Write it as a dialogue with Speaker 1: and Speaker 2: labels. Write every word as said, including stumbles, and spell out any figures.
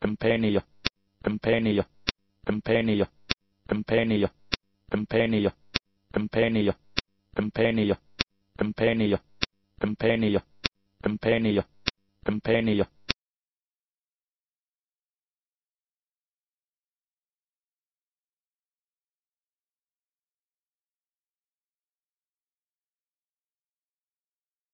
Speaker 1: Compendio. Compendio. Compendio. Compendio. Compendio. Compendio. Compendio. Compendio. Compendio. Compendio. Compendio.